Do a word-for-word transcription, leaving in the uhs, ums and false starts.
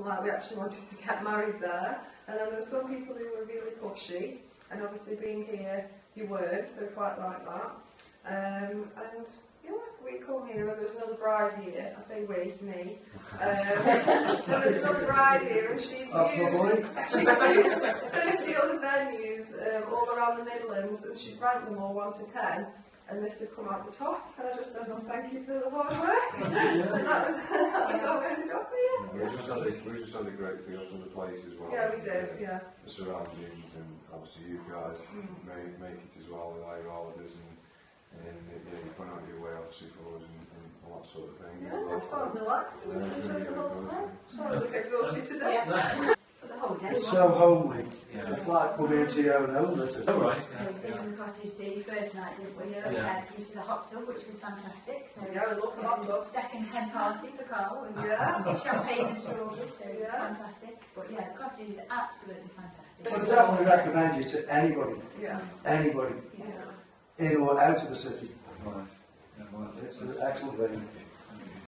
like we actually wanted to get married there. And then there were some people who were really pushy, and obviously being here, you weren't, so quite like that. Um, and yeah, we come here, and there's another bride here. I say we, me. Um, and there's another bride here, and she That's used, lovely. she used thirty other venues um, all around the Midlands, and she'd ranked them all one to ten. And this had come out the top, and I just said, well, thank you for the hard work. And that was, that was how we ended up here. Yeah, we just had a, we just had a great feel from the place as well. Yeah, we did, yeah. The surroundings, and obviously you guys mm. make, make it as well with our holidays, and, and yeah, you put out your way obviously for us and, and all that sort of thing. Yeah, it was fun, relaxed, it was Yeah, enjoyed the really whole good. time. Sorry, I look exhausted today. Yeah. But the whole day. It's so homely. Yeah. It's like coming into your own home, this is. Oh, right. So we stayed in the cottage the first night, didn't we? So we Yeah. had to to the hot tub, which was fantastic. So Yeah, I love the hot tub. second hen party for Carl, and Yeah. champagne and strawberries, so it was Yeah. fantastic. But yeah, the cottage is absolutely fantastic. I would definitely recommend you to anybody, Yeah. anybody, Yeah. Yeah. in or out of the city. Right. Yeah, well, that's- It's an excellent venue.